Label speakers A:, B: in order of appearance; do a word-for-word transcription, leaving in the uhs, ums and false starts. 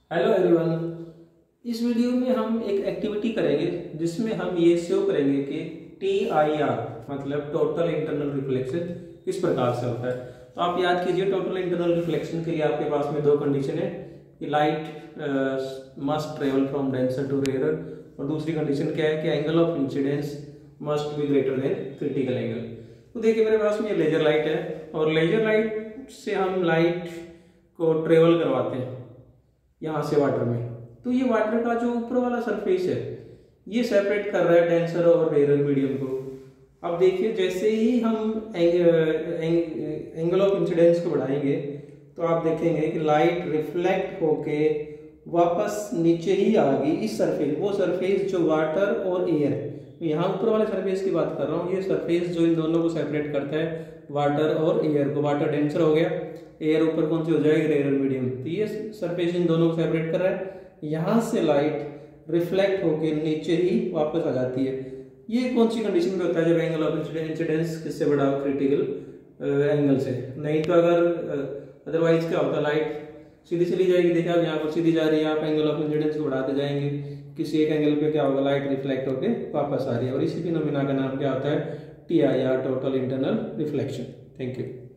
A: Hello everyone. इस video में हम एक एक्टिविटी करेंगे जिसमें हम ये शो करेंगे कि टी आई आर मतलब टोटल इंटरनल रिफ्लेक्शन किस प्रकार से होता है। तो आप याद कीजिए, टोटल इंटरनल रिफ्लेक्शन के लिए आपके पास में दो कंडीशन है कि light must travel from denser to rarer, और दूसरी कंडीशन क्या है कि angle of incidence must be greater than critical angle. तो देखिए मेरे पास में ये लेजर लाइट है और लेजर लाइट से हम लाइट को ट्रेवल करवाते हैं यहाँ से वाटर में। तो ये वाटर का जो ऊपर वाला सरफेस है ये सेपरेट कर रहा है डेंसर और रेयर मीडियम को। अब देखिए जैसे ही हम एंगल ऑफ इंसिडेंस को बढ़ाएंगे तो आप देखेंगे कि लाइट रिफ्लेक्ट होके वापस नीचे ही आ गई इस सरफेस, वो सरफेस जो वाटर और एयर, यहाँ ऊपर वाले सरफेस की बात कर रहा हूँ, ये सरफेस जो इन दोनों को सेपरेट करता है वाटर और एयर को। वाटर डेंसर हो गया, एयर ऊपर कौन सी हो जाएगी, रेयर मीडियम। तो ये सरफेस इन दोनों को सेपरेट कर रहा है, यहाँ से लाइट रिफ्लेक्ट होकर नीचे ही वापस आ जाती है। ये कौन सी कंडीशन में होता है, जब एंगल ऑफ इंसिडेंस किससे बड़ा हो, क्रिटिकल एंगल से। नहीं तो अगर अदरवाइज क्या होता है, लाइट सीधी चली जाएगी। देखिए आप यहाँ पर सीधी जा रही है, आप एंगल ऑफ इंसिडेंस को बढ़ाते जाएंगे, किसी एक एंगल पे क्या होगा, लाइट रिफ्लेक्ट होकर वापस आ रही है। और इसी फिनोमेना का नाम क्या होता है, T I R, total internal reflection. Thank you.